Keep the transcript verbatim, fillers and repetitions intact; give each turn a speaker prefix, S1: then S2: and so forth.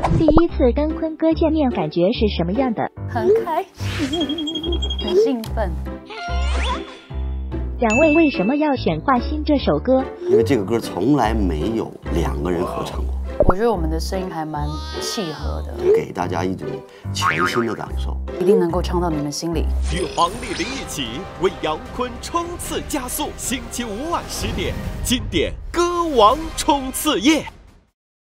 S1: 第一次跟坤哥见面，感觉是什么样的？
S2: 很开心，很兴奋。
S1: 两位为什么要选《画心》这首歌？
S3: 因为这个歌从来没有两个人合唱过。
S2: 我觉得我们的声音还蛮契合的，
S3: 给大家一种全新的感受，
S2: 一定能够唱到你们心里。
S4: 与黄丽玲一起为杨坤冲刺加速，星期五晚十点，经典歌王冲刺夜。